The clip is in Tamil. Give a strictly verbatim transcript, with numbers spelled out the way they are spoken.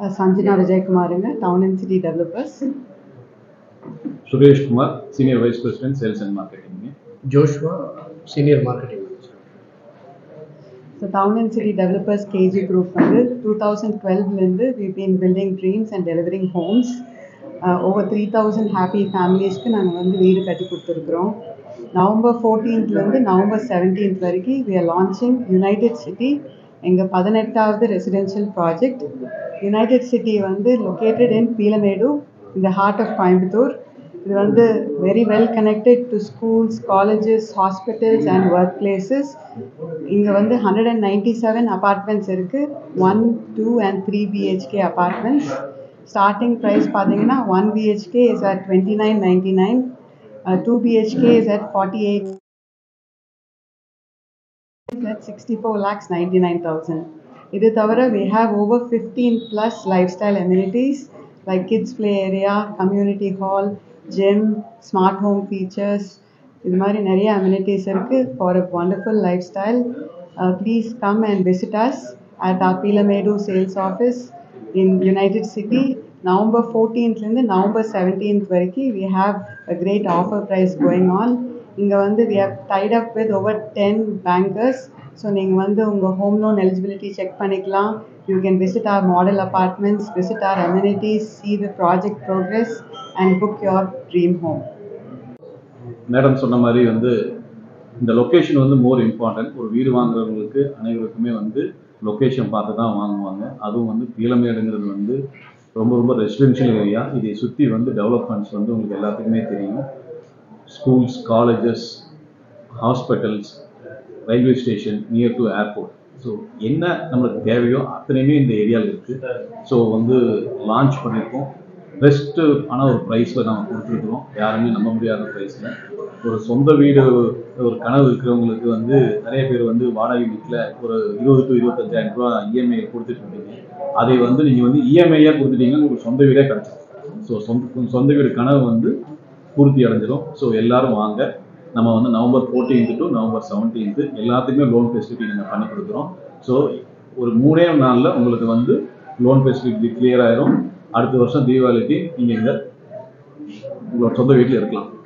Sanjana Vijay Kumaringa, Town and City Developers. Suresh Kumar, Senior Vice President, Sales and Marketing. Joshua, Senior Marketing Manager. So Town and City Developers K G Group வந்து twenty twelve லந்து we've been building dreams and delivering homes. Uh, over three thousand happy familiesக்கு நாங்க வந்து வீடு கட்டி கொடுத்துருக்குறோம். November fourteenth லந்து November seventeenth வரைக்கும் we are launching United City, எங்க பதினெட்டாவது residential project. United City வந்து located in Peelamedu, in the heart of Coimbatore. இது வந்து very well connected to schools, colleges, hospitals and workplaces. இங்க வந்து one hundred ninety-seven apartments இருக்கு, one, two and three B H K apartments. Starting price பாத்தீங்கன்னா one B H K is at twenty-nine ninety-nine, uh, two B H K is at forty-eight, at sixty-four lakhs ninety-nine thousand. இது தவிர we have over fifteen plus lifestyle amenities like kids play area, community hall, gym, smart home features. இது மாதிரி நிறைய amenities இருக்கு for a wonderful lifestyle. Uh, please come and visit us at our Peelamedu sales office in United City. November fourteenth லந்து November seventeenth வரைக்கும் we have a great offer price going on. இங்க வந்து we have tied up with over ten bankers. So நீங்க வந்து உங்க home loan eligibility check பண்ணிக்கலாம். You can visit our model apartments, visit our amenities, see the project progress and book your dream home. Madam சொன்ன மாதிரி வந்து இந்த லொக்கேஷன் வந்து மோர் இம்பார்ட்டன்ட். ஒரு வீடு வாங்குறவங்களுக்கு அனைவருக்குமே வந்து லொக்கேஷன் பார்த்து தான் வாங்குவாங்க. அதுவும் வந்து பீலமேடுங்கிறது வந்து ரொம்ப ரொம்ப ரெசிடென்ஷியல் ஏரியா. இதை சுற்றி வந்து டெவலப்மெண்ட்ஸ் வந்து உங்களுக்கு எல்லாத்துக்குமே தெரியும். Schools, colleges, hospitals, railway station, near to airport. So என்ன நம்மளுக்கு தேவையோ அத்தனையுமே இந்த ஏரியாவில் இருக்குது. ஸோ வந்து லான்ச் பண்ணியிருக்கோம். பெஸ்ட்டு ஆனால் ஒரு ப்ரைஸில் நம்ம கொடுத்துருக்குறோம். யாருமே நம்ப முடியாத ப்ரைஸில். ஒரு சொந்த வீடு ஒரு கனவு இருக்கிறவங்களுக்கு வந்து நிறைய பேர் வந்து வாடகை வீட்டில் ஒரு இருபது டு இருபத்தஞ்சாயிரம் ரூபா இஎம்ஐ கொடுத்துட்ருக்கீங்க. அதை வந்து நீங்கள் வந்து இஎம்ஐயாக கொடுத்துட்டீங்கன்னா உங்களுக்கு சொந்த வீடே கிடச்சிடும். ஸோ சொந்த சொந்த வீடு கனவு வந்து பூர்த்தி அடைஞ்சிடும். ஸோ எல்லோரும் வாங்க. நம்ம வந்து நவம்பர் ஃபோர்டீன்த்து டு நவம்பர் செவன்டீன்த்து எல்லாத்துக்குமே லோன் ஃபெசிலிட்டி நாங்கள் பண்ணி கொடுக்குறோம். ஸோ ஒரு மூணே நாளில் உங்களுக்கு வந்து லோன் ஃபெசிலிட்டி கிளியர் ஆயிரும். அடுத்த வருஷம் தீபாவளிக்கு நீங்கள் இங்கே உங்களோட சொந்த வீட்டில் இருக்கலாம்.